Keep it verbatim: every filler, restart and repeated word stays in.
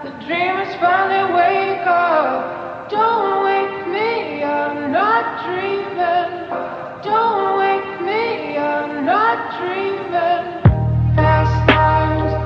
Dreamers finally wake up. Don't wake me, I'm not dreaming. Don't wake me, I'm not dreaming.